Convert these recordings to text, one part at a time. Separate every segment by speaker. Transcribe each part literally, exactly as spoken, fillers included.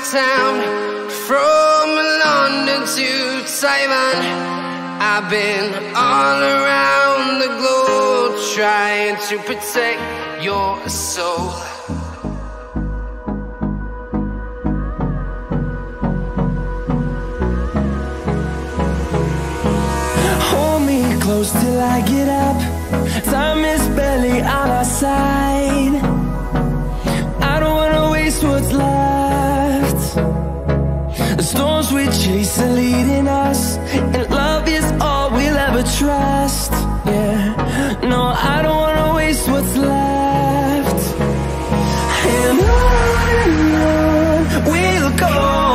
Speaker 1: town, from London to Taiwan. I've been all around the globe trying to protect your soul.
Speaker 2: Hold me close till I get up. Time is barely on our side. I don't wanna waste what's left. The storms we chase are leading us, and love is all we'll ever trust. Yeah, no, I don't wanna waste what's left. And on and on we'll go,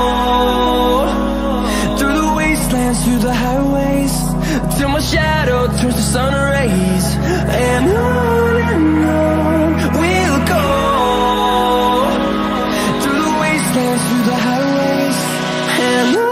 Speaker 2: through the wastelands, through the highways, till my shadow turns to sun rays. And on and on we'll go, through the wastelands, through the highways, and on.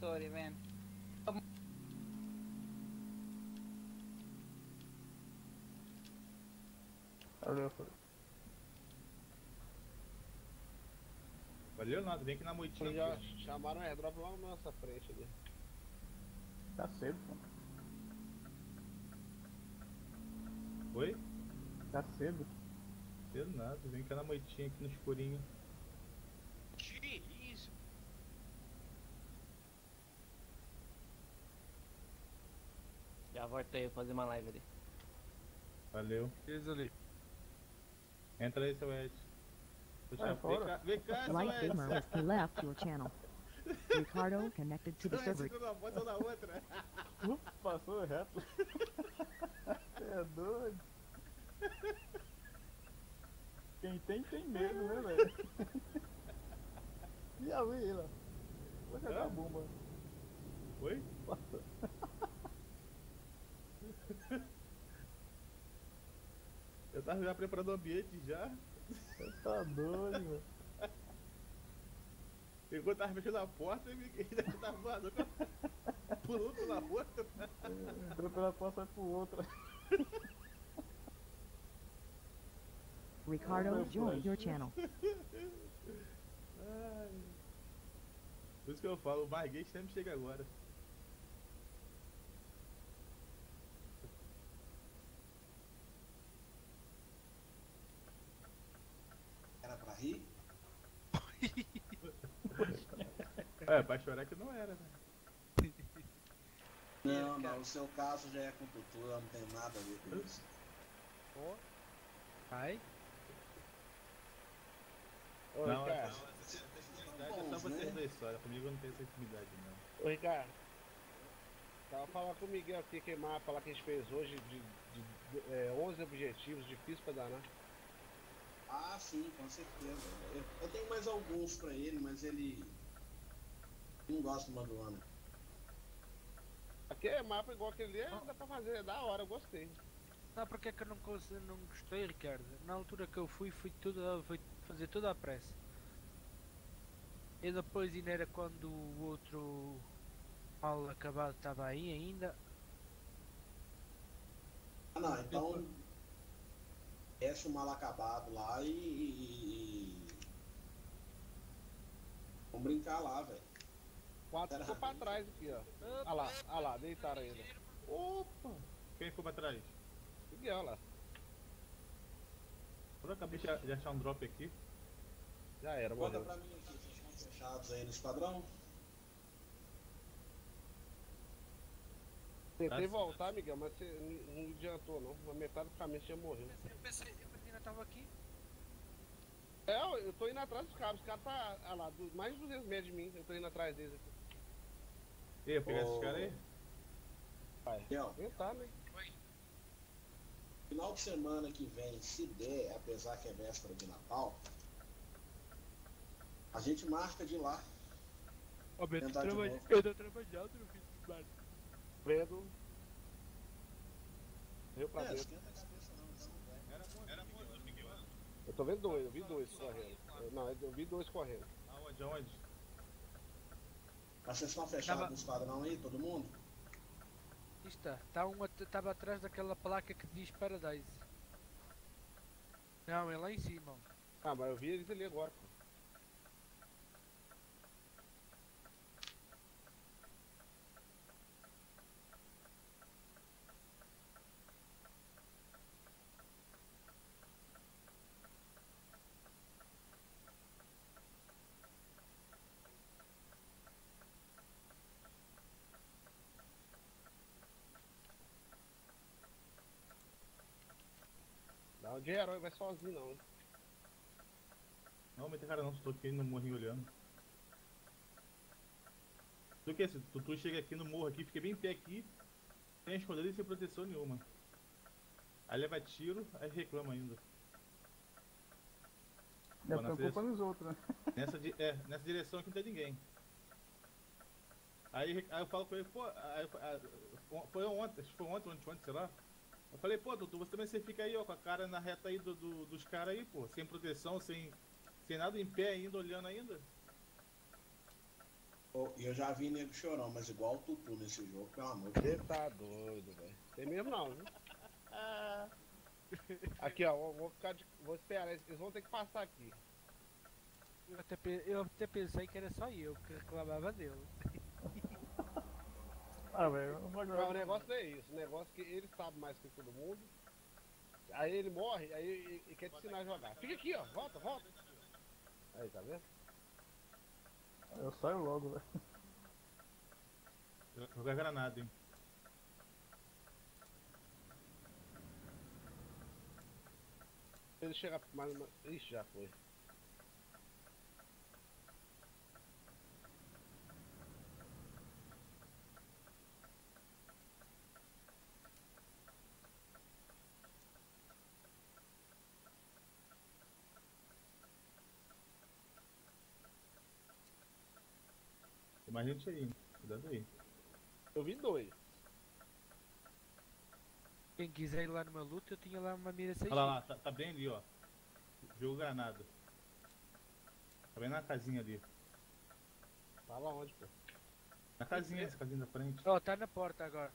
Speaker 3: sorry, man.
Speaker 4: Valeu, foi.
Speaker 5: Valeu nada, vem aqui na moitinha.
Speaker 6: Já
Speaker 5: aqui.
Speaker 6: chamaram o airdrop lá na nossa frente ali.
Speaker 4: Tá cedo, pô.
Speaker 5: Oi?
Speaker 4: Tá cedo.
Speaker 5: Cedo nada, vem cá na moitinha aqui no escurinho.
Speaker 7: Que isso?
Speaker 3: Já voltei a fazer uma live ali.
Speaker 5: Valeu.
Speaker 7: Eles ali.
Speaker 5: Entra aí, seu Ed.
Speaker 4: Vai
Speaker 5: Vem
Speaker 4: fora.
Speaker 5: cá, vem cá, seu
Speaker 8: Light
Speaker 5: Ed.
Speaker 8: Gamer Whiskey left your channel. Ricardo connected to the
Speaker 5: Seu Ed
Speaker 8: server.
Speaker 5: segura uma ponta ou na outra.
Speaker 4: Uh, passou reto. É doido. Quem tem, tem medo, né, velho? E a Willa? Vou jogar a bomba.
Speaker 5: Oi? Eu tava já preparando o ambiente já.
Speaker 4: Tá doido, velho.
Speaker 5: Enquanto tava mexendo na porta, ele ainda tava voando. Pulou pela outra.
Speaker 4: Entrou pela porta, sai pro outro.
Speaker 8: Ricardo joined your channel.
Speaker 5: Ai. Por isso que eu falo, o Margate sempre chega agora.
Speaker 9: Era pra rir?
Speaker 5: É, pra chorar que não era, né?
Speaker 9: Não, não, o seu caso já é com cultura, não tem nada a ver com isso.
Speaker 7: Ó. Ai.
Speaker 6: Ô,
Speaker 5: Não, é
Speaker 6: Ricardo.
Speaker 5: só, é só vocês da história, comigo não tem essa intimidade não.
Speaker 6: Ô, Ricardo. Tava falando com o Miguel aqui, que mapa lá que a gente fez hoje de, de, de é, onze objetivos, difícil pra danar.
Speaker 9: Ah, sim, com certeza. Eu, eu tenho mais alguns pra ele, mas ele não gosta do Maduana.
Speaker 6: Aqui é mapa igual aquele ali, é, dá pra fazer, é da hora, eu gostei.
Speaker 7: Sabe porque é que eu não, consegui, não gostei, Ricardo? Na altura que eu fui, fui, tudo, fui fazer tudo à pressa. E depois ainda era quando o outro mal acabado estava aí ainda.
Speaker 9: Ah, não, então desce o mal acabado lá e, e, e... vamos brincar lá, velho.
Speaker 6: Quatro ficou pra trás aqui, ó. Olha lá, olha lá, deitaram ainda.
Speaker 5: Opa! Quem ficou pra trás?
Speaker 6: Miguel lá.
Speaker 5: Eu acabei de de achar um drop aqui.
Speaker 6: Já era,
Speaker 9: Conta
Speaker 6: morreu.
Speaker 9: pra mim aqui, vocês estão fechados aí no esquadrão?
Speaker 6: Tentei
Speaker 5: Nossa.
Speaker 6: voltar, Miguel, mas você não, não adiantou não. Na metade do caminho você já morreu.
Speaker 7: Eu pensei, eu ainda estava aqui.
Speaker 6: É, eu eu tô indo atrás dos caras. Os caras tá, olha lá, du- mais de duzentos metros de mim. Eu tô indo atrás deles aqui.
Speaker 5: E eu pegar esses
Speaker 9: Ô.
Speaker 5: caras aí?
Speaker 6: Vai.
Speaker 9: Miguel,
Speaker 6: Tentar, né?
Speaker 9: final de semana que vem, se der, apesar que é véspera de Natal, a gente marca de lá.
Speaker 7: Ó, Beto,
Speaker 9: Tentar de
Speaker 7: traba-
Speaker 9: novo.
Speaker 7: eu tô trabalhando no fim de semana.
Speaker 6: Pedro. Veio pra
Speaker 9: É,
Speaker 6: dentro.
Speaker 9: esquenta a cabeça não, então, velho.
Speaker 5: Era quantos, Miguel?
Speaker 6: Eu tô vendo dois, eu vi dois correndo. Eu- não, eu vi dois correndo.
Speaker 5: Aonde, aonde?
Speaker 9: Mas vocês estão fechados
Speaker 7: Tava-
Speaker 9: no esquadrão aí, todo mundo?
Speaker 7: Está, tá um estava atrás daquela placa que diz Paradise. Não, é lá em cima. Ó.
Speaker 6: Ah, mas eu vi eles ali agora, pô. Não, de herói vai sozinho não, hein?
Speaker 5: Não, mas cara não, tô aqui no morrinho olhando. Tu que assim, tu, tu chega aqui no morro aqui, fica bem em pé aqui, sem esconder e sem proteção nenhuma. Aí leva tiro, aí reclama ainda.
Speaker 4: Deve
Speaker 5: nessa
Speaker 4: ter culpa nos outros, né?
Speaker 5: Nessa, di- é, nessa direção aqui não tem ninguém. Aí, aí eu falo com ele, pô, aí, eu fa- ah, foi ontem, acho que foi ontem, ontem, ontem, sei lá. Eu falei, pô, doutor, você também você fica aí, ó, com a cara na reta aí do, do- dos caras aí, pô, sem proteção, sem, sem nada em pé ainda, olhando ainda.
Speaker 9: Pô, e eu já vi nego chorão, mas igual o Tutu nesse jogo, pelo amor de Deus.
Speaker 6: Você tá doido, velho. Tem mesmo não, viu? Aqui, ó, vou, vou ficar de, vou esperar, eles eles vão ter que passar aqui.
Speaker 7: Eu até, pe- eu até pensei que era só eu que reclamava dele.
Speaker 4: Ah, velho, não vai
Speaker 6: Mas o
Speaker 4: jogar.
Speaker 6: negócio não é isso, o negócio é que ele sabe mais que todo mundo. Aí ele morre, aí ele, ele quer te ensinar a jogar. Fica aqui, ó, volta, volta. Aí, tá vendo?
Speaker 4: Eu saio logo, velho.
Speaker 5: Jogar granada, hein?
Speaker 6: Ele chega mais uma. Ixi, já foi.
Speaker 5: Tem mais gente aí, hein? Cuidado aí.
Speaker 6: Eu vi dois.
Speaker 7: Quem quiser ir lá numa luta, eu tinha lá uma mira seis.
Speaker 5: Olha lá, lá, tá, tá bem ali, ó. Jogo granada. Tá bem na casinha ali.
Speaker 6: Fala onde, pô?
Speaker 5: Na casinha, essa casinha da frente.
Speaker 7: Ó, tá na porta agora.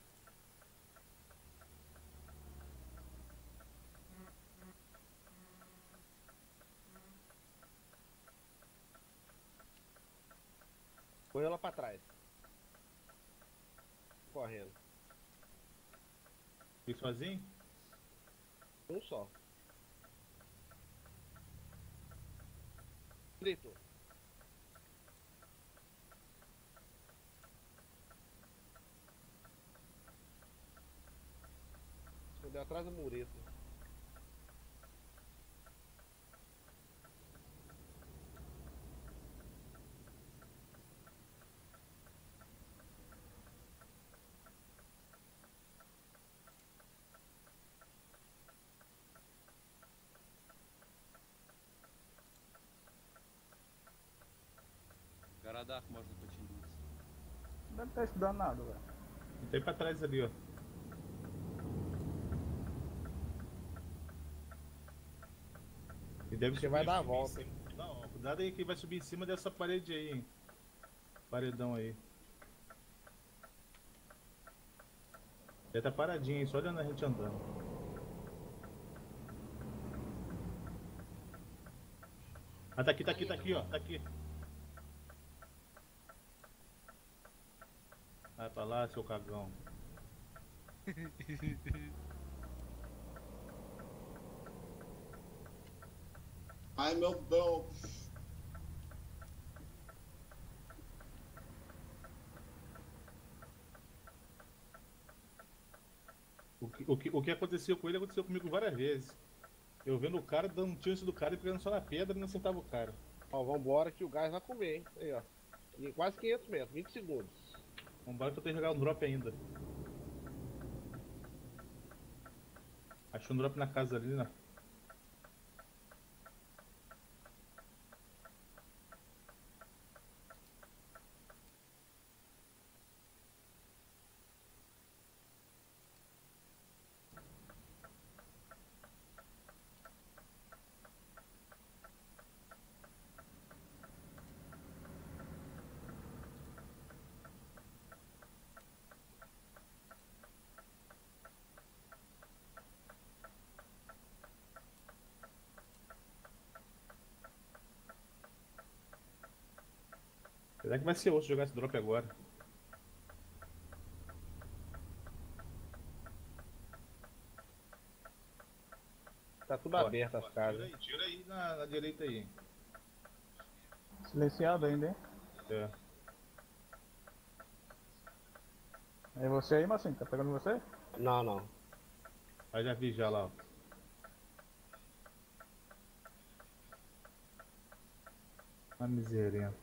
Speaker 6: Põe ela pra trás. Correndo.
Speaker 5: E sozinho?
Speaker 6: Um só. Deitou. Escondeu atrás da mureta.
Speaker 10: Городах можно починить.
Speaker 4: Não deve estar estudando nada, velho.
Speaker 5: E tem pra trás ali, ó. E deve
Speaker 6: Você
Speaker 5: subir-
Speaker 6: vai dar a
Speaker 5: subir em
Speaker 6: volta.
Speaker 5: cima. Não, cuidado aí que vai subir em cima dessa parede aí, hein. Paredão aí. Ele tá paradinho aí, só olhando a gente andando. Ah, tá aqui, tá aqui, tá aqui, ó. Tá aqui. Vai pra lá, seu cagão.
Speaker 9: Ai, meu Deus.
Speaker 5: O que, o, que, o que aconteceu com ele aconteceu comigo várias vezes. Eu vendo o cara, dando um tiro em cima do cara e pegando só na pedra e não acertava o cara.
Speaker 6: Ó, vambora que o gás vai comer, hein? Aí, ó. Em quase quinhentos metros, vinte segundos.
Speaker 5: Vambora que eu tenho que jogar um drop ainda. Achei um drop na casa ali, né? Será que vai ser osso jogar esse drop agora?
Speaker 6: Tá tudo
Speaker 5: Ó,
Speaker 6: aberto as
Speaker 5: ó,
Speaker 6: casas.
Speaker 5: Tira aí, tira aí na, na direita aí.
Speaker 4: Silenciado ainda, hein?
Speaker 5: É.
Speaker 4: É você aí, Marcinho? Tá pegando você?
Speaker 6: Não, não.
Speaker 5: Aí já vi já lá, ó. A miserenta.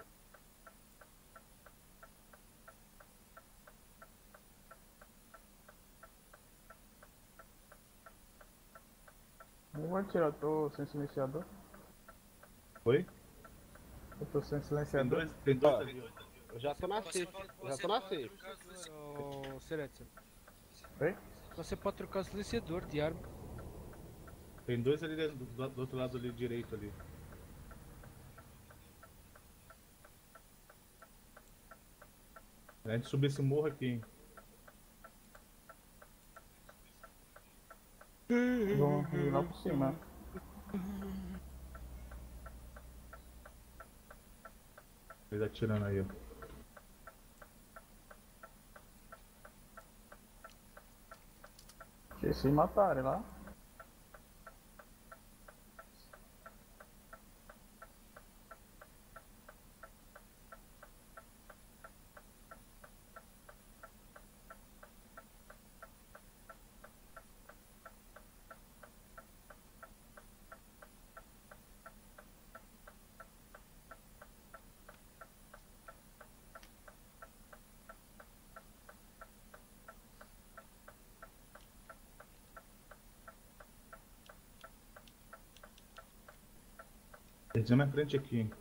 Speaker 4: Não vou tirar, eu tô sem silenciador.
Speaker 5: Oi?
Speaker 4: Eu tô sem
Speaker 5: Tem
Speaker 4: silenciador.
Speaker 5: dois, tem dois ali, ó.
Speaker 6: Eu já tô na safe. Eu já tô na safe.
Speaker 7: Ô, Seretsa,
Speaker 4: Oi?
Speaker 7: você pode trocar o silenciador de arma.
Speaker 5: Tem dois ali do, do- do outro lado ali, direito ali. A gente subir esse morro aqui, hein?
Speaker 4: Vamos ir lá por cima.
Speaker 5: Eles atirando aí, ó.
Speaker 4: Que se matarem lá.
Speaker 5: Eles na minha frente aqui, hein?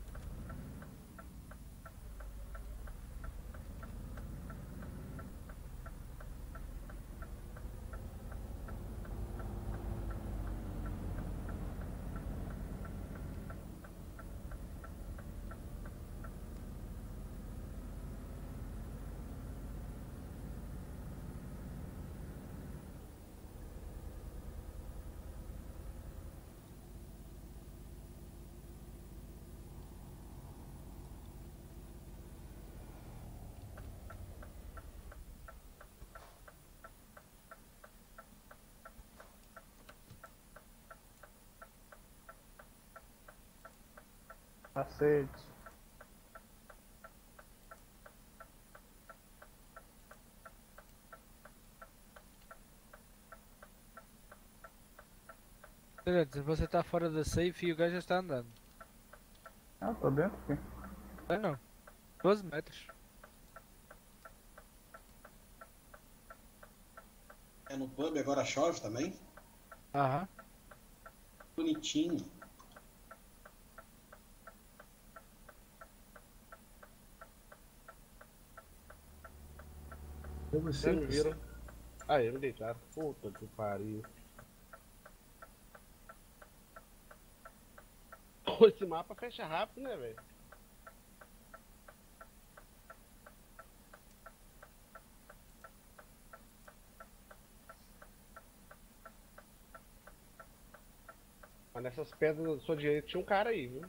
Speaker 4: Cacete.
Speaker 7: Excelente, você está fora da safe e o gajo já está andando.
Speaker 4: Ah, tô dentro aqui.
Speaker 7: Ah não. doze metros.
Speaker 9: É no pub, agora chove também?
Speaker 7: Aham.
Speaker 9: Bonitinho.
Speaker 5: Como
Speaker 6: Vocês me viram? Aí, me deitaram. Puta que pariu. Pô, esse mapa fecha rápido, né, velho? Mas nessas pedras da sua direita tinha um cara aí, viu?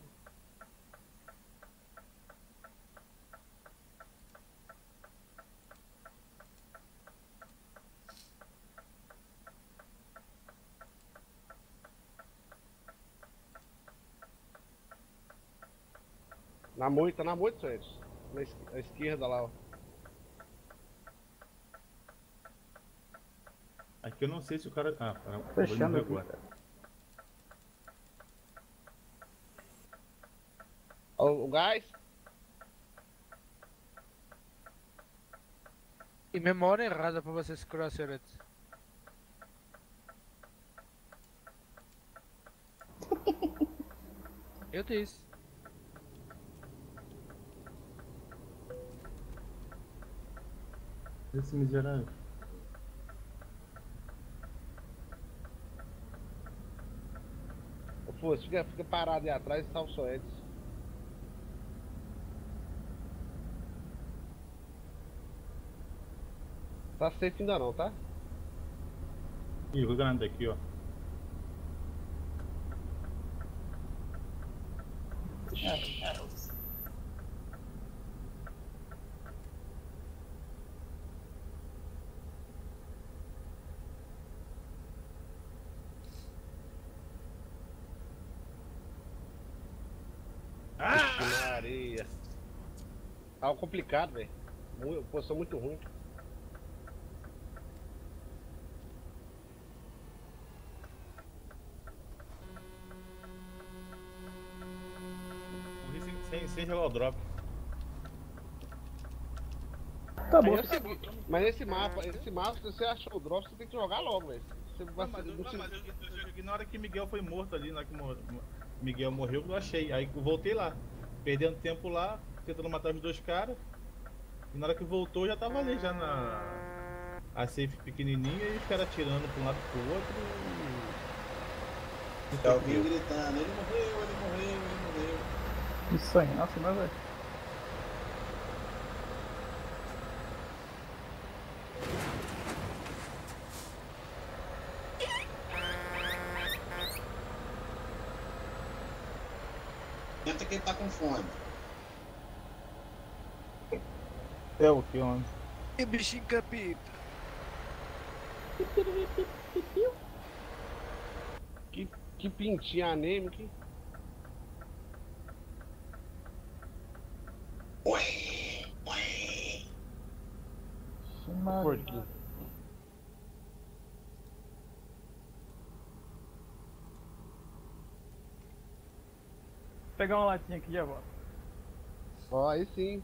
Speaker 6: Na moita, na moita, Suede. Na es à esquerda lá, ó.
Speaker 5: Aqui eu não sei se o cara... Ah, para.
Speaker 4: Fechando aqui,
Speaker 5: agora.
Speaker 4: cara.
Speaker 6: Ó, o gás.
Speaker 7: E mesma hora errada para você segurar, senhorete. Eu disse.
Speaker 5: Esse miserável.
Speaker 6: Ô, Fosse, fica, fica parado aí atrás e salva o Suede. Tá safe ainda não, tá?
Speaker 5: Ih, vou ganhando daqui, ó.
Speaker 6: Ah! Na areia. Tava complicado, velho. Posição muito ruim.
Speaker 5: Morri sem, sem, sem jogar o drop.
Speaker 4: Tá
Speaker 6: Aí
Speaker 4: bom.
Speaker 6: é o seguinte, mas esse mapa, esse mapa, se você achou o drop, você tem que jogar logo, velho. Você vai
Speaker 5: Não, mas, eu,
Speaker 6: não
Speaker 5: não,
Speaker 6: se-
Speaker 5: mas eu, eu joguei na hora que Miguel foi morto ali, na hora que mor- Miguel morreu, eu achei. Aí eu voltei lá, perdendo tempo lá, tentando matar os dois caras. E na hora que voltou, já tava ali, já na... A safe pequenininha e os caras atirando pra um lado pro outro. E...
Speaker 9: Tem alguém gritando, ele morreu, ele morreu, ele morreu.
Speaker 4: Que sangue, nossa, mas velho.
Speaker 9: é que ele tá com fome.
Speaker 4: É o que, homem?
Speaker 7: E bichinho capita.
Speaker 6: Que, que pintinho anêmico, hein?
Speaker 4: Porquinho. Vou pegar uma latinha aqui e já volto.
Speaker 6: Ó, aí sim.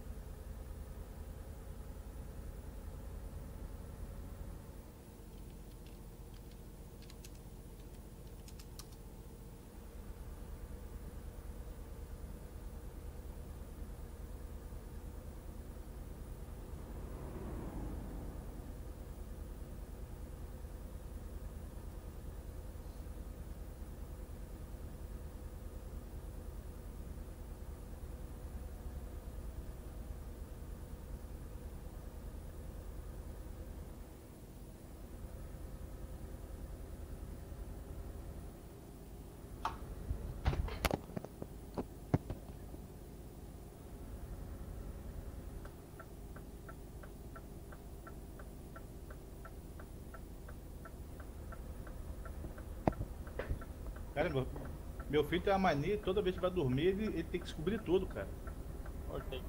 Speaker 5: Cara, meu, meu filho tem uma mania, toda vez que vai dormir, ele, ele tem que descobrir tudo, cara.
Speaker 4: Ok.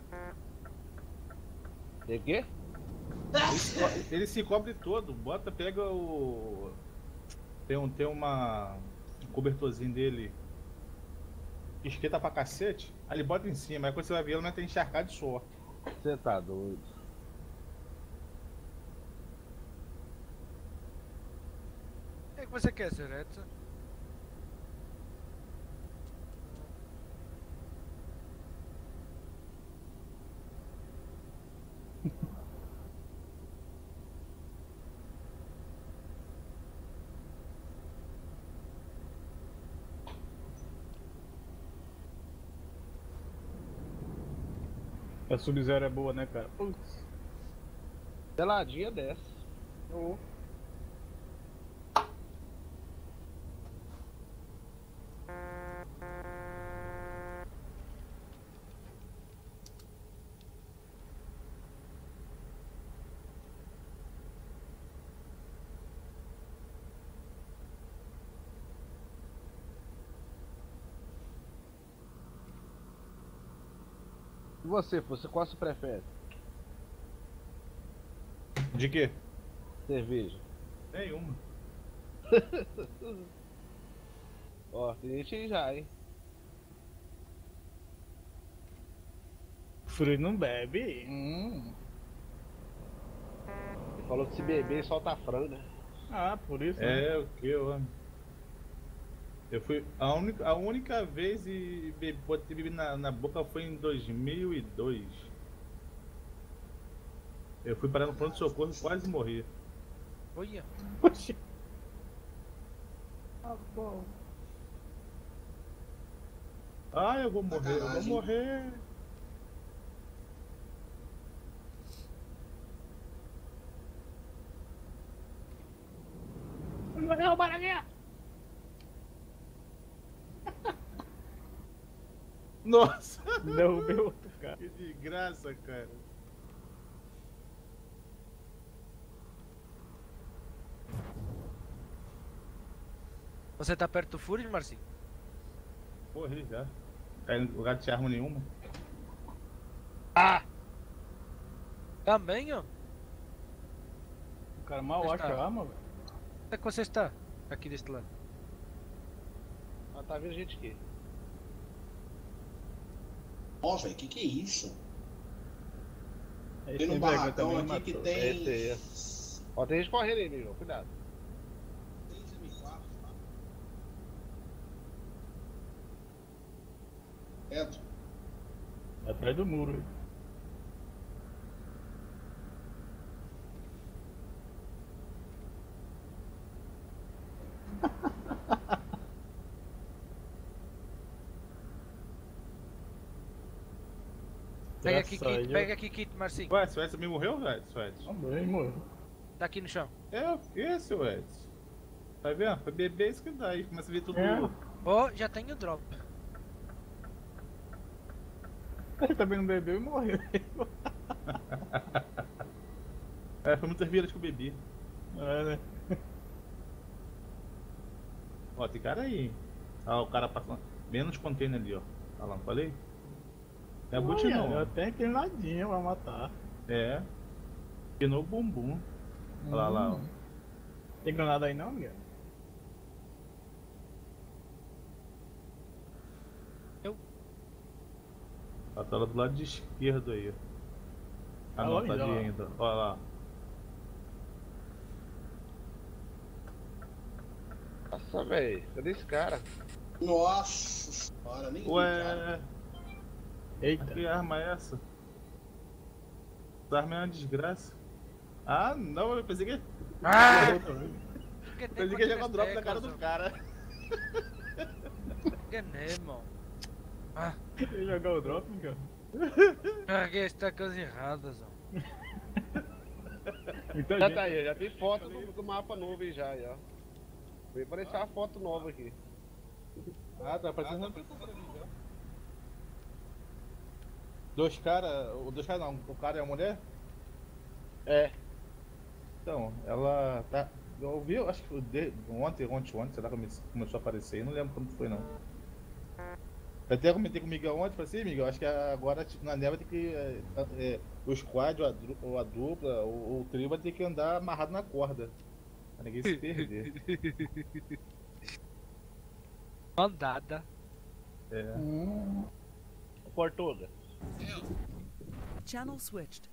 Speaker 6: Tem o quê?
Speaker 5: Ele se, co- ele se cobre todo, bota, pega o. Tem, um, tem uma. Um cobertorzinho dele que esquenta pra cacete, aí ele bota em cima, aí quando você vai ver, ele não tem encharcado de suor.
Speaker 6: Você tá doido.
Speaker 7: O que é que você quer, senhor Edson?
Speaker 4: A Sub-Zero é boa, né, cara? Putz.
Speaker 6: Geladinha dessa.
Speaker 4: Oh.
Speaker 6: E você, você qual você prefere?
Speaker 5: De quê?
Speaker 6: Cerveja.
Speaker 5: Nenhuma.
Speaker 6: Ó, tem gente aí já, hein?
Speaker 4: Frio não bebe. Hum.
Speaker 6: Falou que se beber solta frango, né?
Speaker 4: Ah, por isso. né?
Speaker 5: É o que eu. Eu fui. A única, a única vez e bebi, botei bebido na, na boca foi em dois mil e dois. Eu fui parar no pronto-socorro e quase morri.
Speaker 7: Olha.
Speaker 4: Oxi. Ah, bom.
Speaker 5: Ah, eu vou morrer, eu vou
Speaker 9: Sacanagem.
Speaker 5: morrer.
Speaker 4: Não, Baraguinha!
Speaker 5: Nossa!
Speaker 4: Derrubei outro cara.
Speaker 5: Que desgraça, cara.
Speaker 7: Você tá perto do Fúria, Marcinho?
Speaker 5: Morri já. Caiu no lugar de arma nenhuma.
Speaker 7: Ah! Também, ó.
Speaker 4: O cara mal
Speaker 7: Onde
Speaker 4: acha
Speaker 7: está?
Speaker 4: arma, velho.
Speaker 7: Onde é que você está? Aqui deste lado.
Speaker 6: Ah, tá vindo gente aqui.
Speaker 9: Ó, velho, que que é isso?
Speaker 4: Esse
Speaker 9: Tem um
Speaker 4: sem vergonha
Speaker 9: barracão
Speaker 4: também
Speaker 9: aqui que
Speaker 4: matou.
Speaker 9: tem.
Speaker 6: Esse aí, Ó, tem gente correndo aí, Miguel. Cuidado.
Speaker 9: seis M quatro, tá? Certo?
Speaker 4: Atrás do muro.
Speaker 7: Pega aqui,
Speaker 4: Graças a
Speaker 7: Kit,
Speaker 4: Deus.
Speaker 7: pega aqui, Kit, Marcinho.
Speaker 5: Ué, seu Edson me morreu, velho? Seu Edson?
Speaker 4: Também morreu.
Speaker 7: Tá aqui no chão.
Speaker 5: É o que, seu Edson? Tá vendo? Foi beber isso que dá aí. Começa a ver tudo.
Speaker 4: É.
Speaker 7: Ó, já tenho drop.
Speaker 5: Ele também não bebeu e morreu. É, foi muitas viras que eu bebi. É, né? Ó, tem cara aí. Ah, o cara passando. Menos container ali, ó. Olha lá, não falei? Não é boot não.
Speaker 4: Eu até inclinadinho pra matar.
Speaker 5: É. Pinou o bumbum. Olha lá, lá, ó.
Speaker 4: Hum. Tem granada aí não, Miguel?
Speaker 5: A tela do lado de esquerdo aí, ó. Ah,
Speaker 4: Tá
Speaker 5: não,
Speaker 4: longe,
Speaker 5: tá de
Speaker 4: ó lá.
Speaker 5: ainda. Olha lá.
Speaker 6: Nossa, velho. Cadê esse cara?
Speaker 9: Nossa senhora, nem vi, cara.
Speaker 5: Ué,
Speaker 4: Eita.
Speaker 5: que arma é essa? Essa arma é uma desgraça. Ah, não, eu pensei que.
Speaker 7: Ah!
Speaker 5: Eu pensei que ia jogar drop na cara do cara.
Speaker 7: Enganei, mano. Ah,
Speaker 4: Ele jogou o drop, Miguel?
Speaker 7: carreguei as teclas erradas, ó.
Speaker 4: Muita
Speaker 6: Já
Speaker 4: gente.
Speaker 6: tá aí, já tem foto do, do mapa novo aí já, já. Veio aparecer uma foto nova aqui.
Speaker 5: Ah, tá aparecendo pra mim já. Dois caras. Dois caras não, o cara e a mulher?
Speaker 6: É.
Speaker 5: Então, ela tá. Eu ouvi, eu acho que foi de- ontem, ontem, ontem, sei lá, come- começou a aparecer, não lembro quando foi não. Eu até comentei com o Miguel ontem, falei assim, Miguel, acho que agora tipo, na neve tem que. É, é, o squad, ou a, dru- ou a dupla, ou o trio vai ter que andar amarrado na corda. Pra ninguém se perder.
Speaker 7: Mandada.
Speaker 5: É.
Speaker 6: Portuga.
Speaker 8: Channel switched.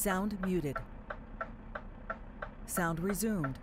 Speaker 10: Sound muted. Sound resumed.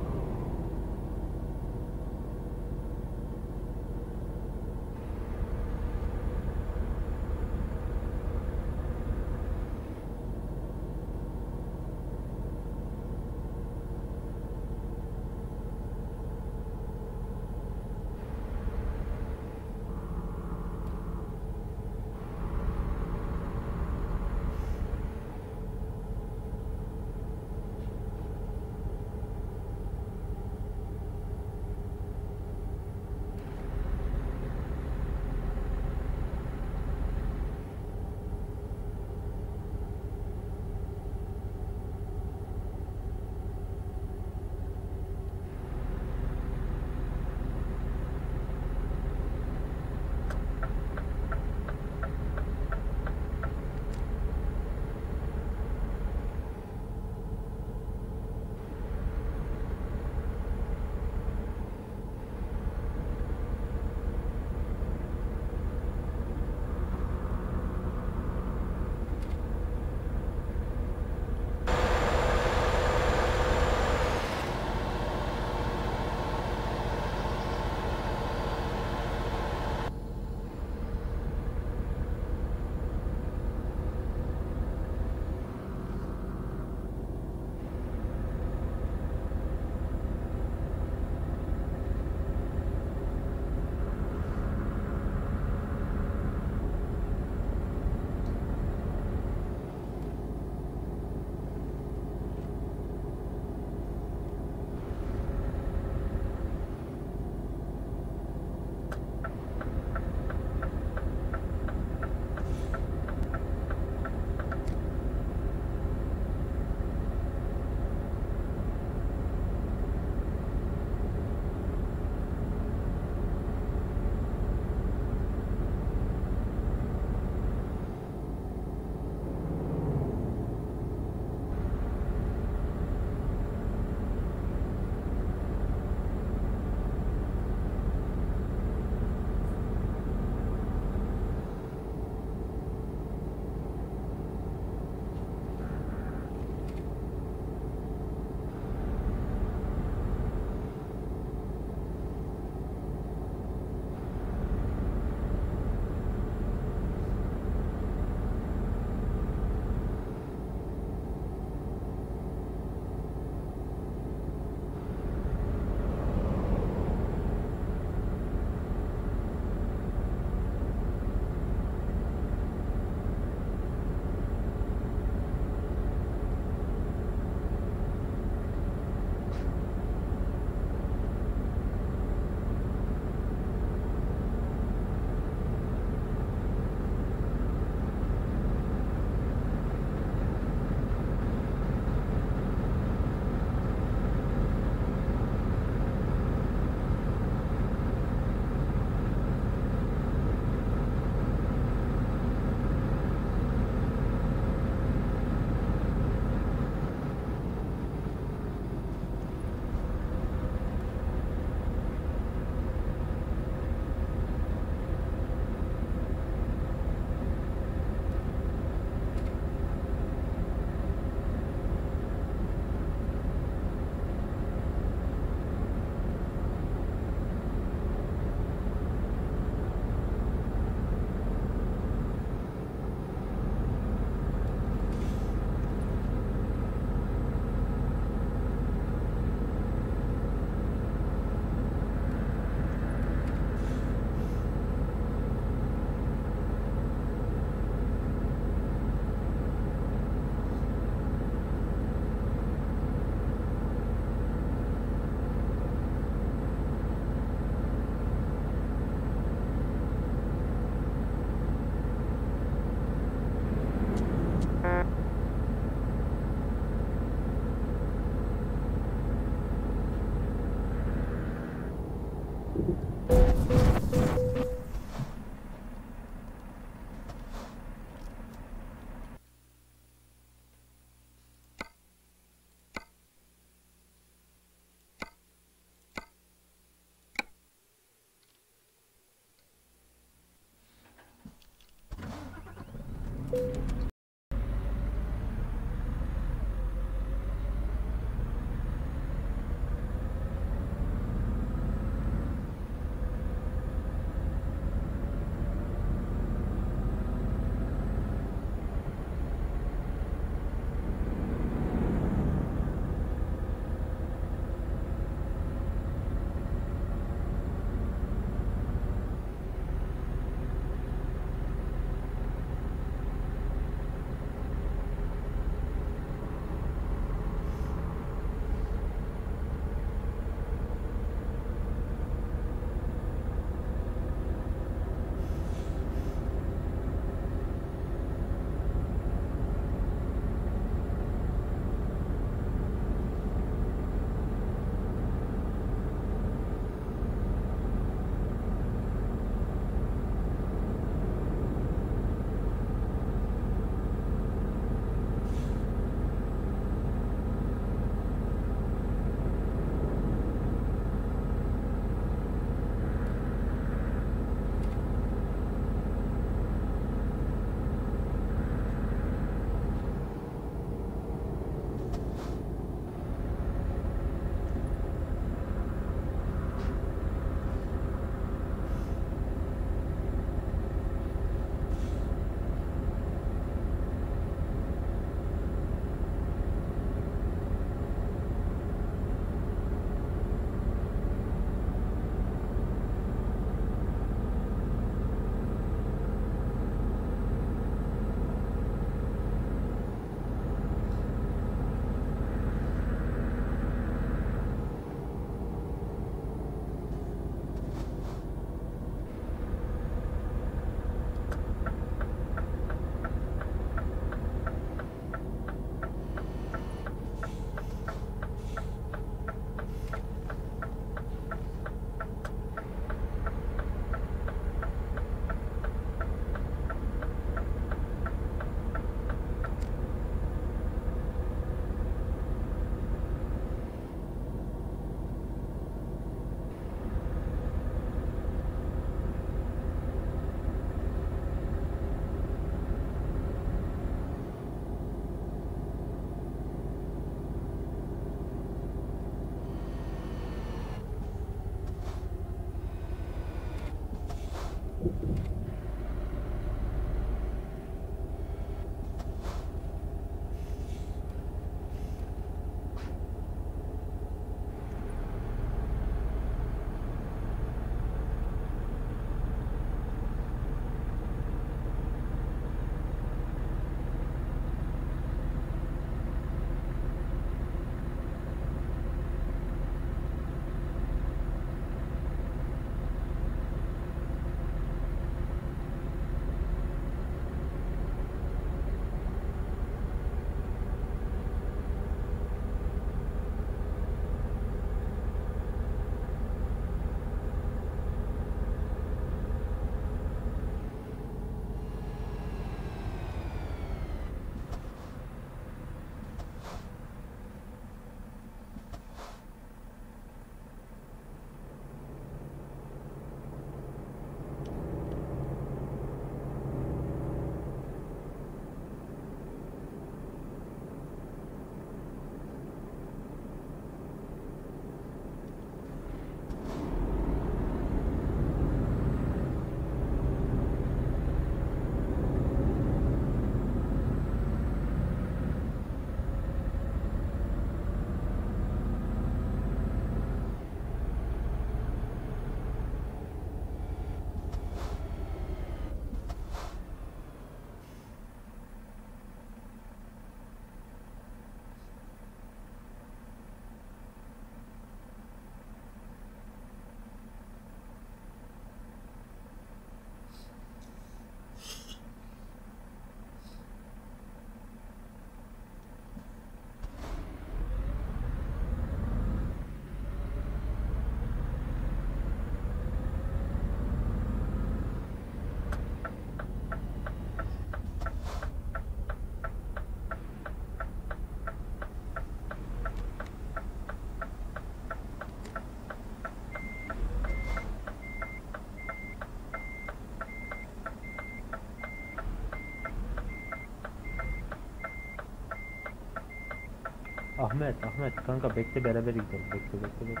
Speaker 10: Ahmet, Ahmet kanka bekle beraber gidelim. Bekle bekle bekle.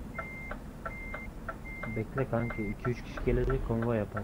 Speaker 10: Bekle kanka iki üç kişi gelecek konvoy yaparız.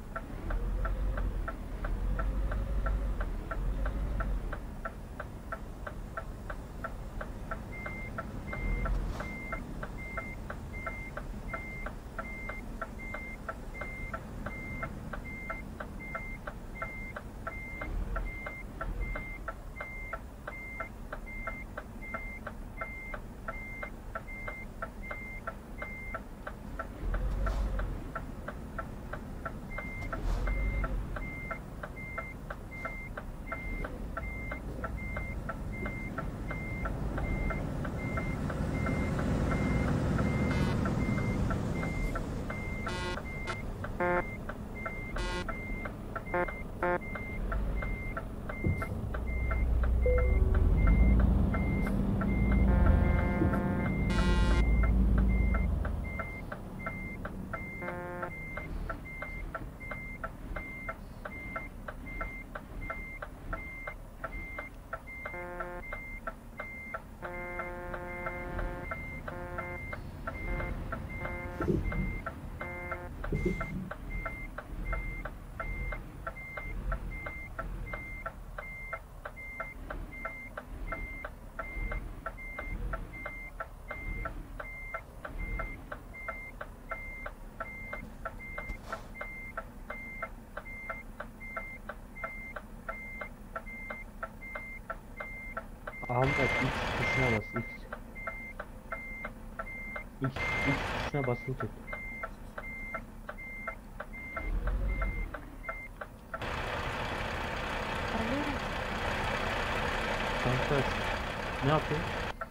Speaker 10: Ahmet X tuşuna bas X. X, X tuşuna basılı tut. Kanka ne yapıyorsun?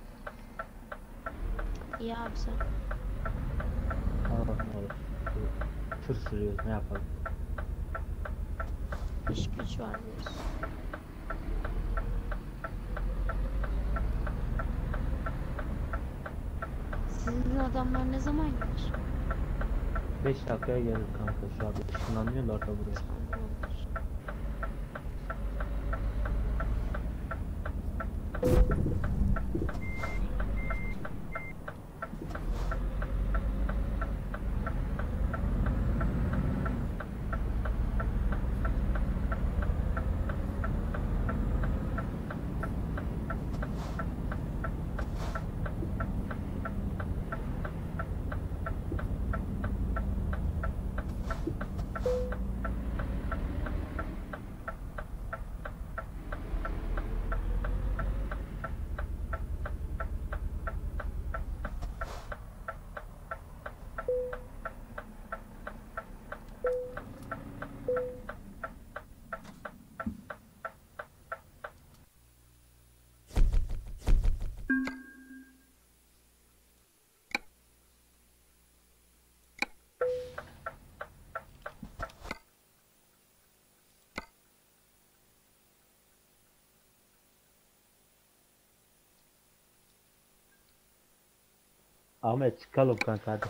Speaker 11: İyi abi sen.
Speaker 10: Allah ne olur. Tır sürüyoruz ne yapalım?
Speaker 11: İş güç var diyorsun. Sizin adamlar ne zaman gelir?
Speaker 10: beş dakikaya gelir kanka şu an ışınlanıyor da orada buraya.
Speaker 11: Tamamdır.
Speaker 10: Ahmet çıkalım kanka hadi.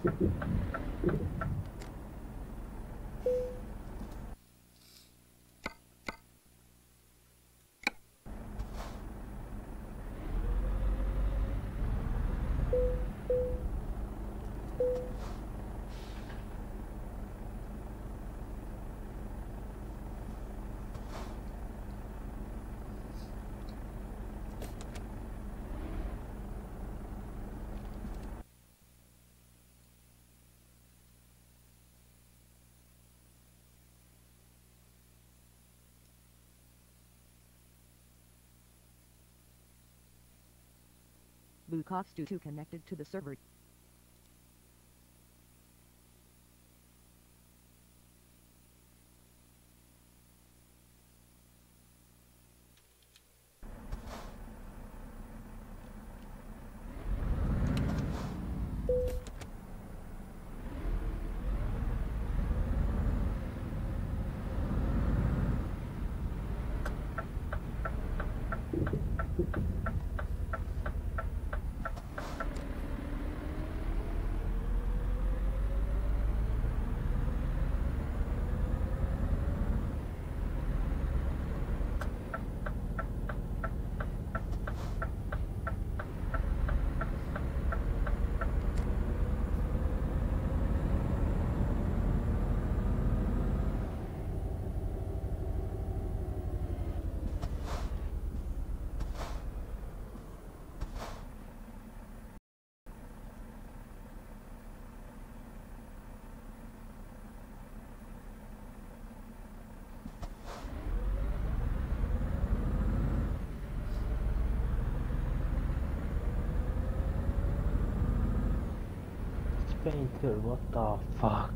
Speaker 8: Bukov Stu two connected to the server.
Speaker 10: Painter, what the fuck?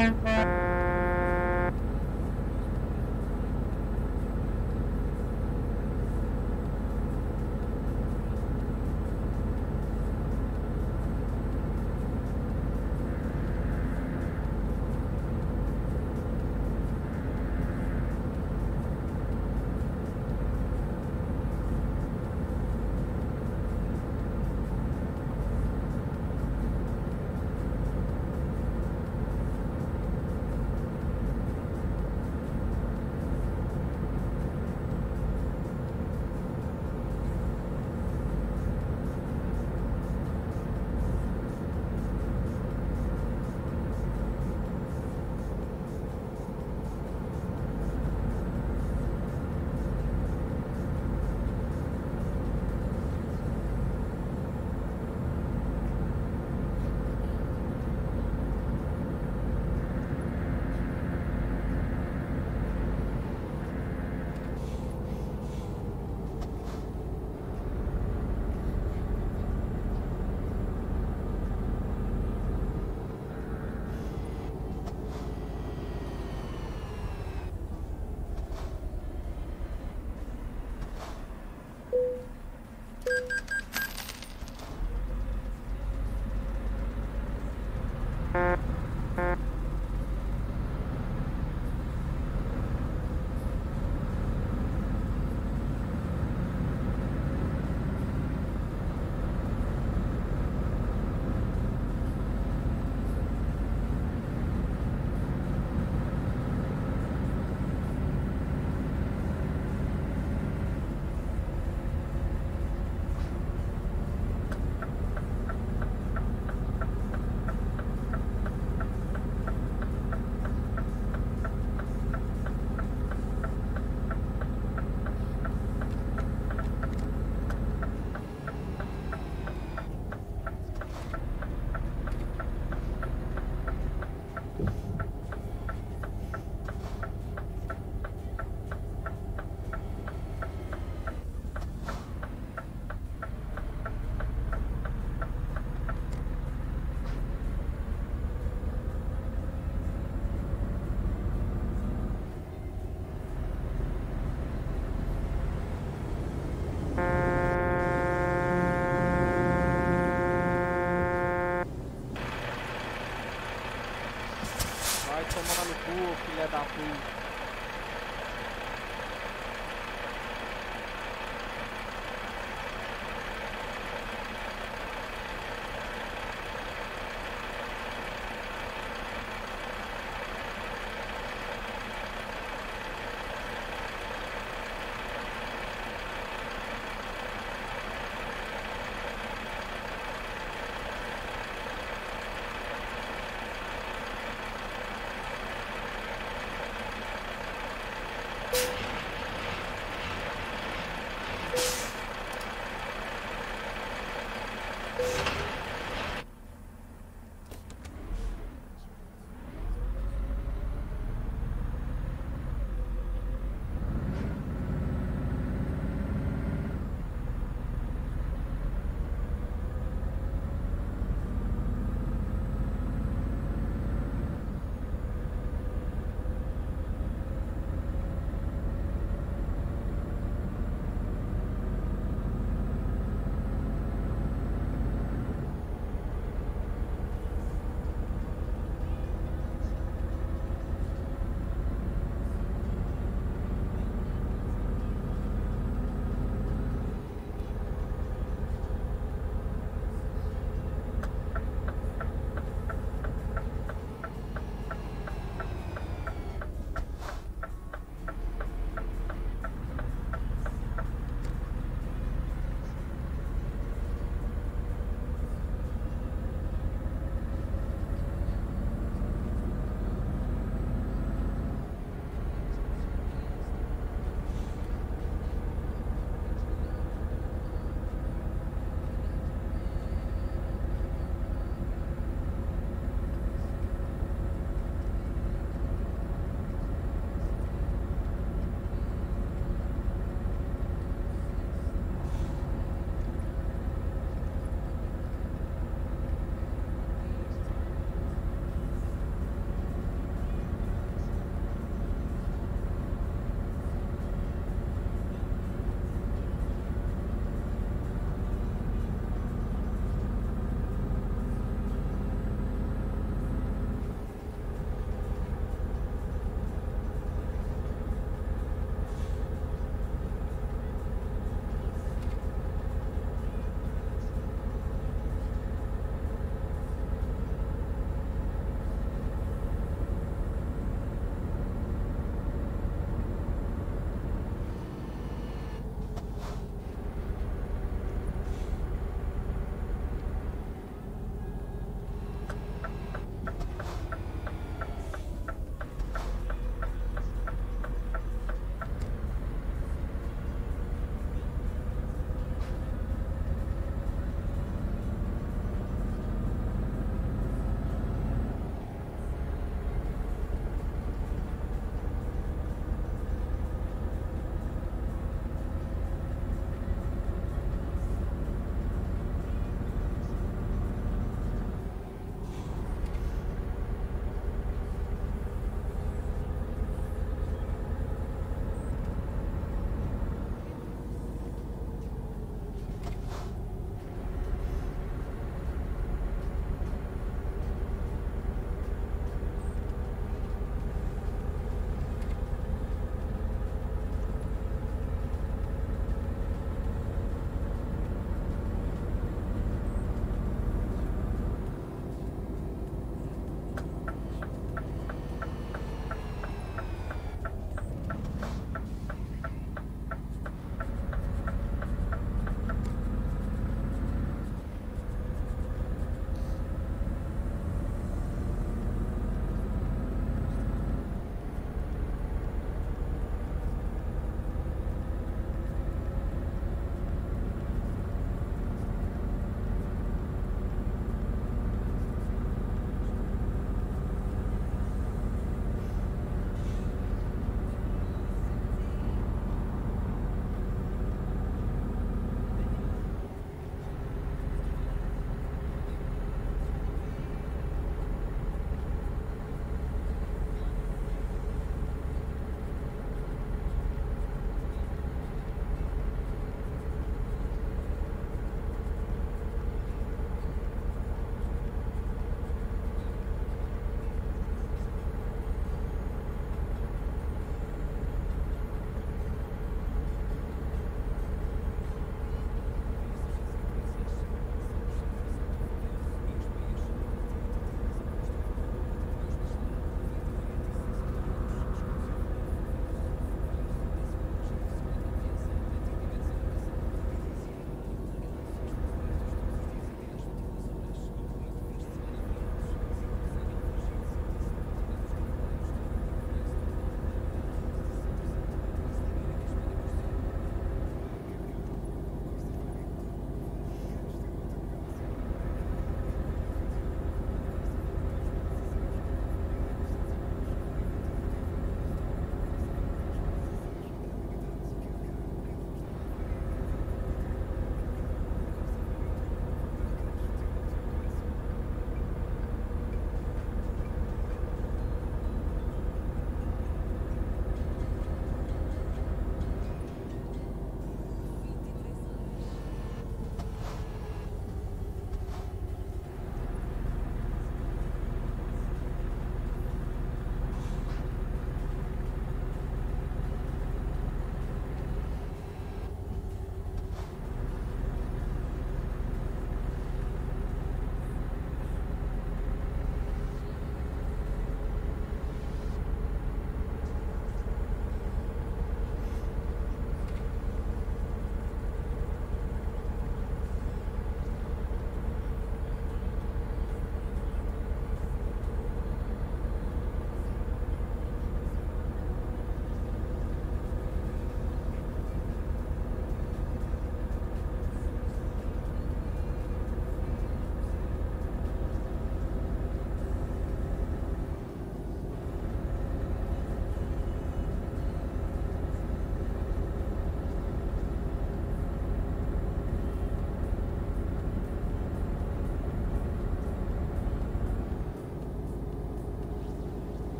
Speaker 3: Vai tomar no cu, filha da puta.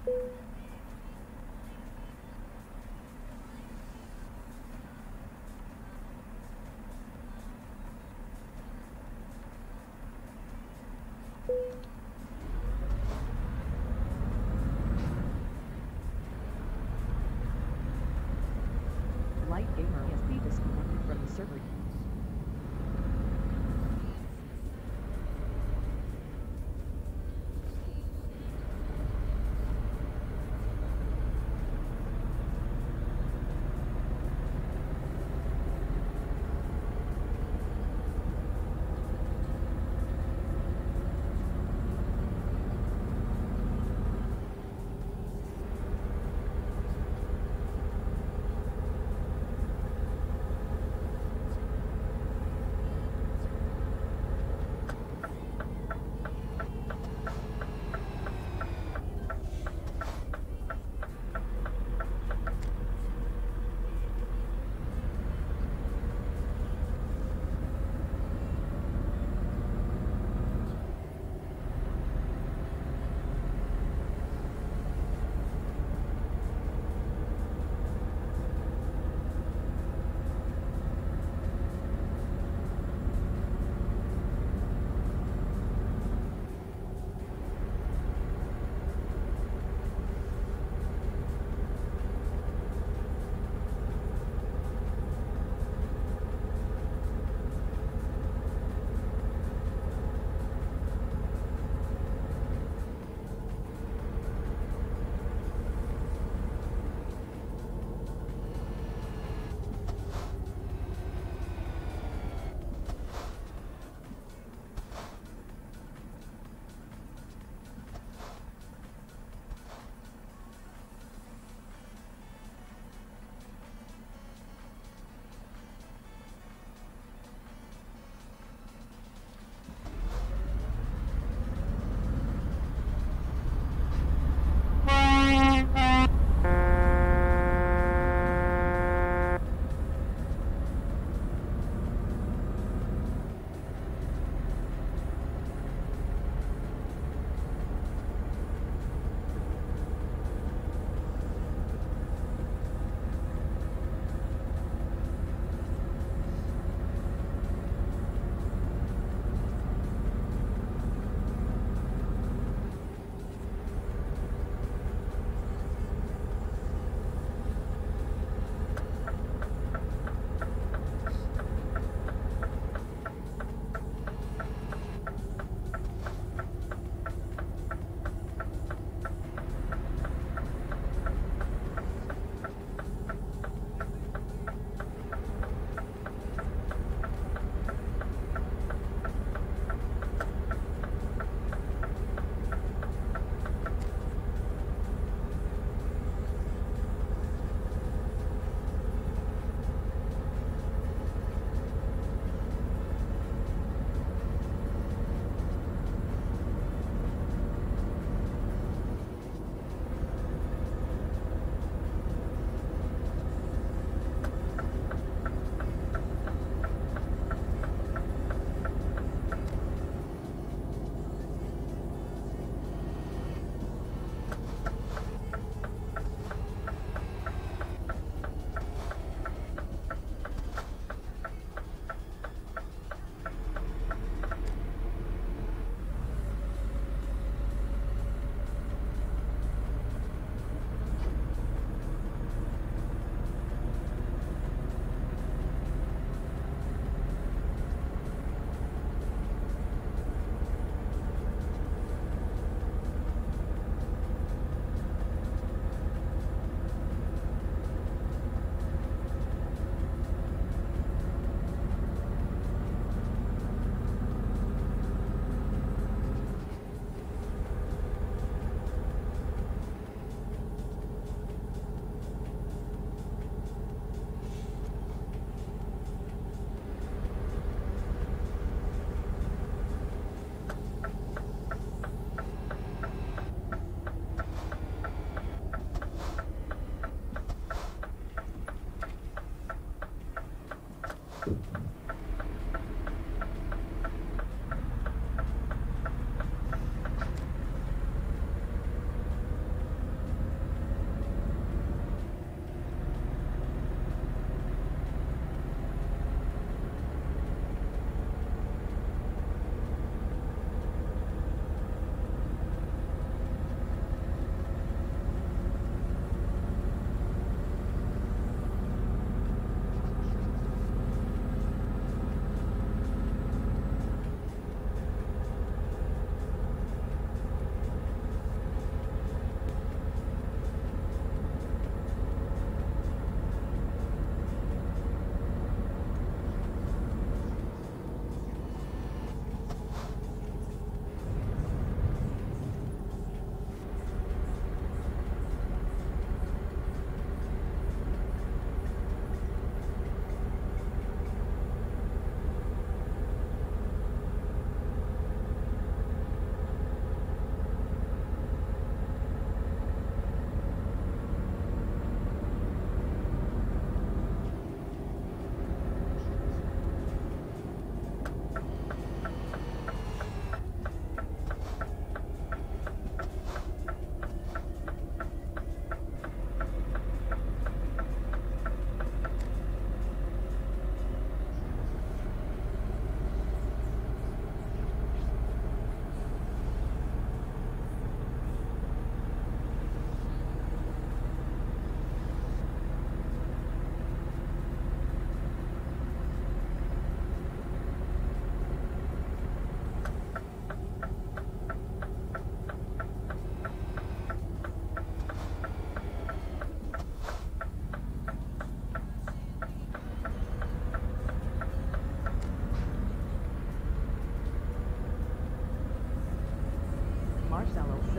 Speaker 8: Light gamer has been disconnected from the server.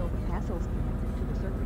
Speaker 8: Castles connected to the circuit.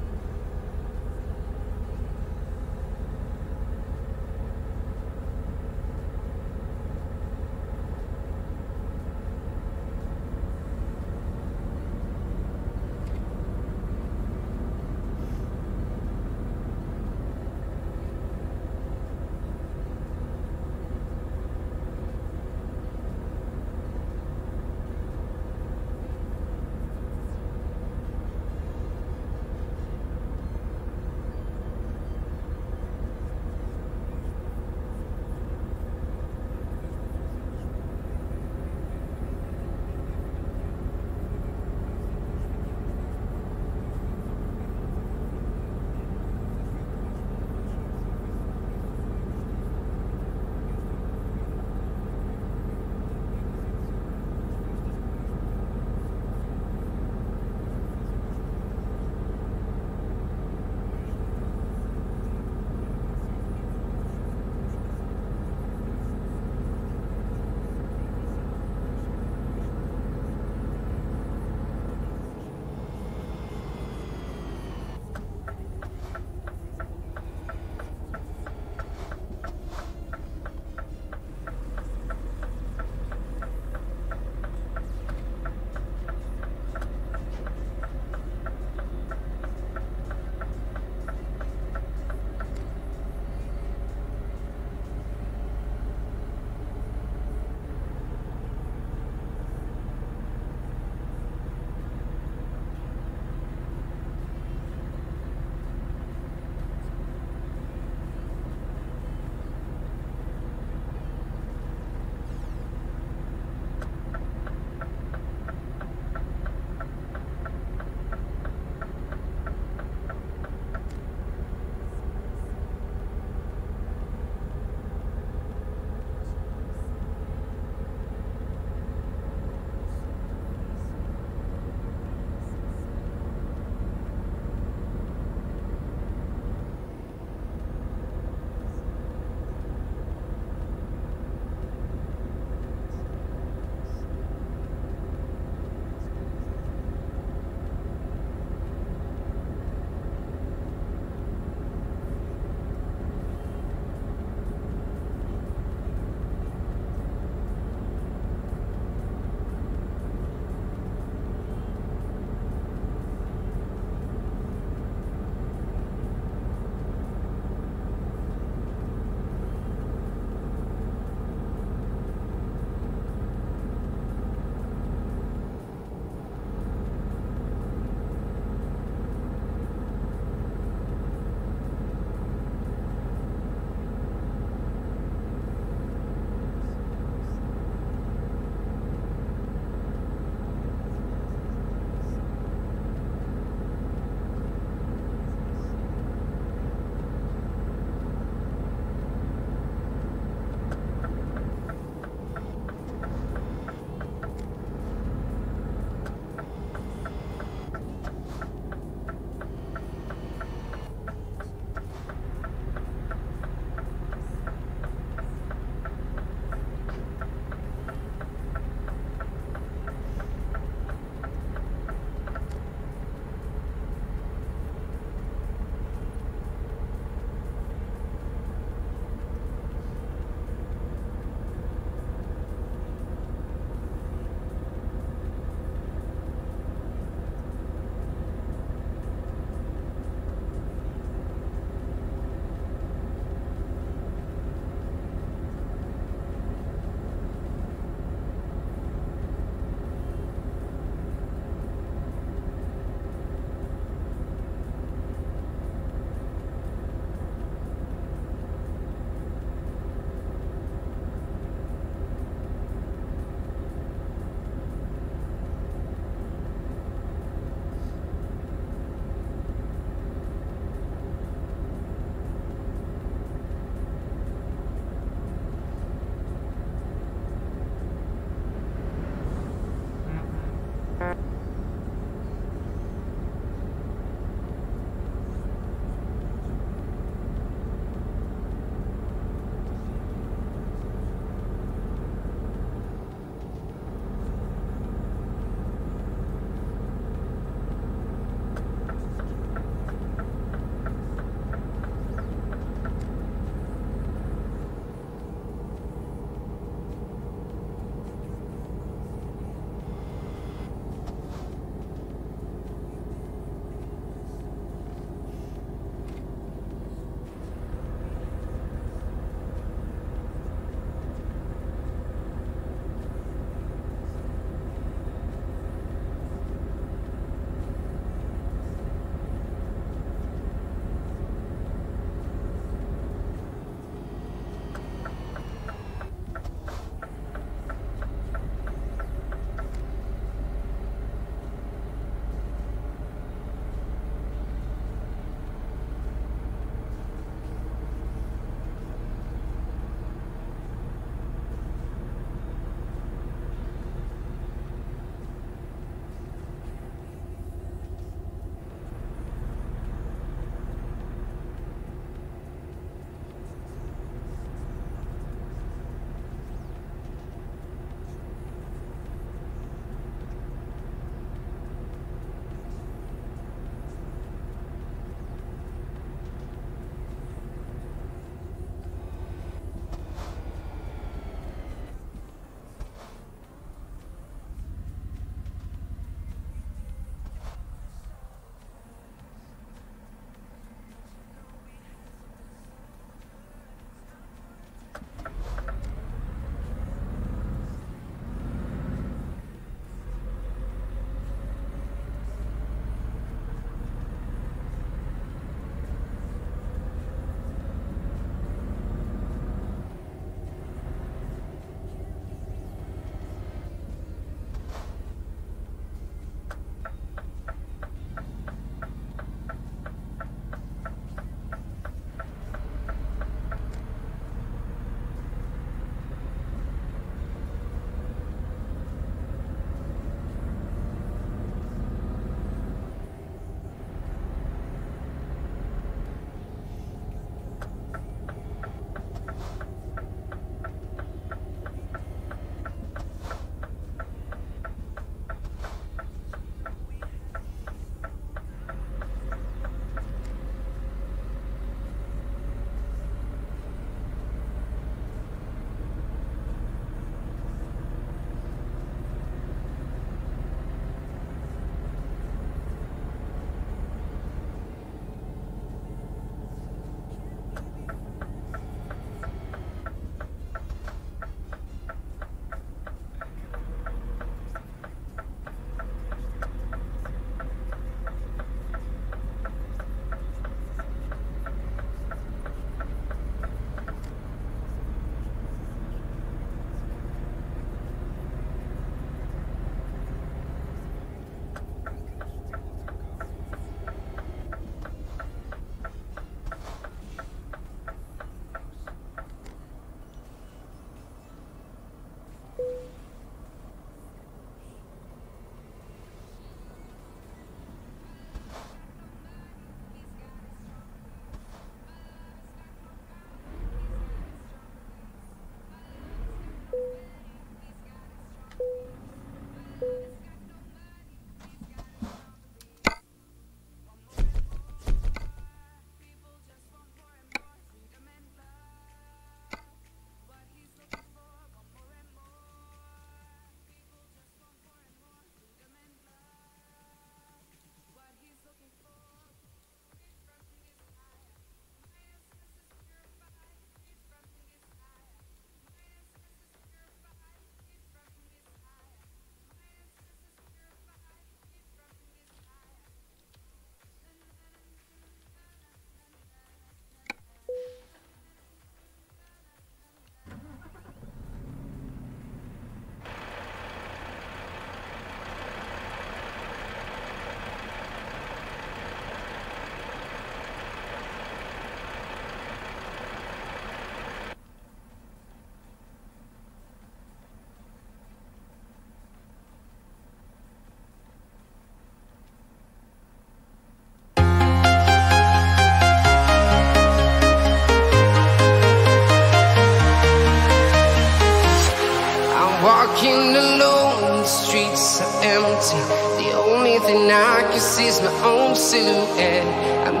Speaker 1: empty. The only thing I can see is my own silhouette. I'm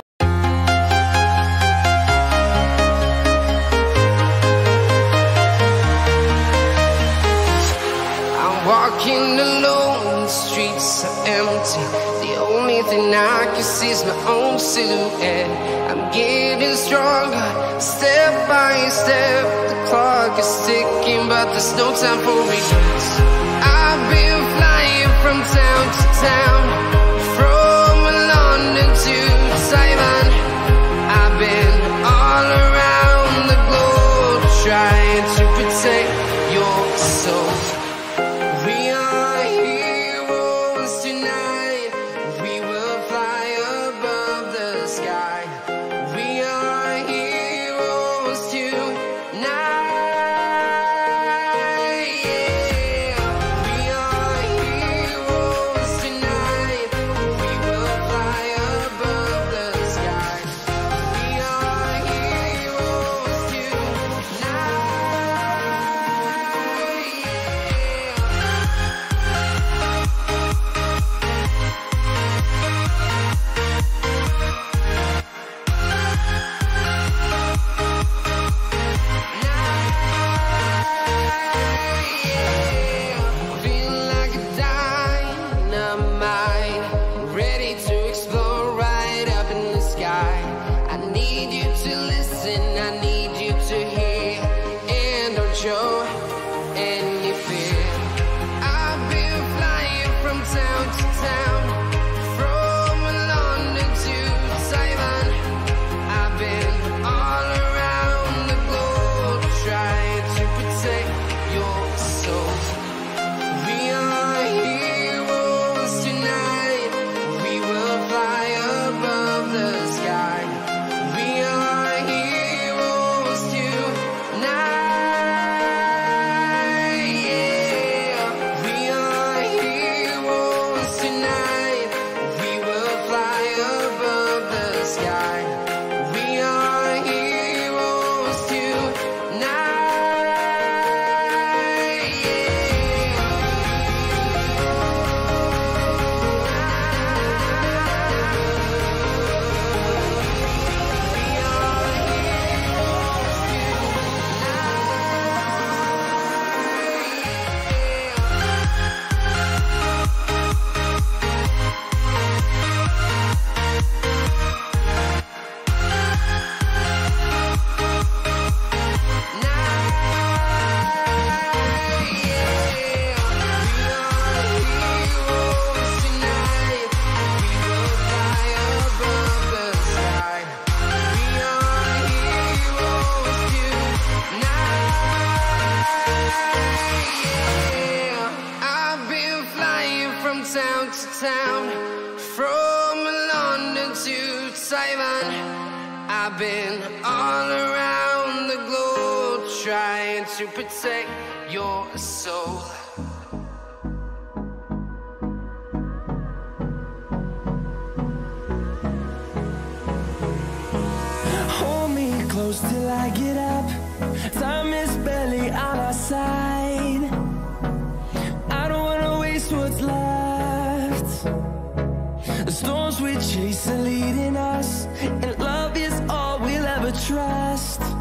Speaker 1: walking alone, the streets are empty. The only thing I can see is my own silhouette. I'm getting stronger, step by step. The clock is ticking, but there's no time for regrets. I've been flying from town to town, from London to Taiwan. I've been all around the globe, trying to protect your soul. We are heroes tonight. We will fly above the sky. We are heroes tonight. Yeah. We are heroes tonight. We will fly above the sky. We are heroes tonight. Feel like a dynamite, ready to explode right up in the sky. I need you to listen, I need you to hear, and don't show any fear. I've been flying from town to town, from London to Taiwan. I've been all around the globe, trying to protect your soul. We are heroes tonight. We will fly above the sky. We are heroes tonight. Yeah. We are heroes tonight. We will fly above the sky. We are heroes tonight. I've been flying from town to town, from London to Taiwan. I've been all around the globe, trying to protect your soul.
Speaker 2: Hold me close till I get up. Time is barely on our side. I don't wanna waste what's left. The storms we chase are leading us, and love is all we'll ever trust.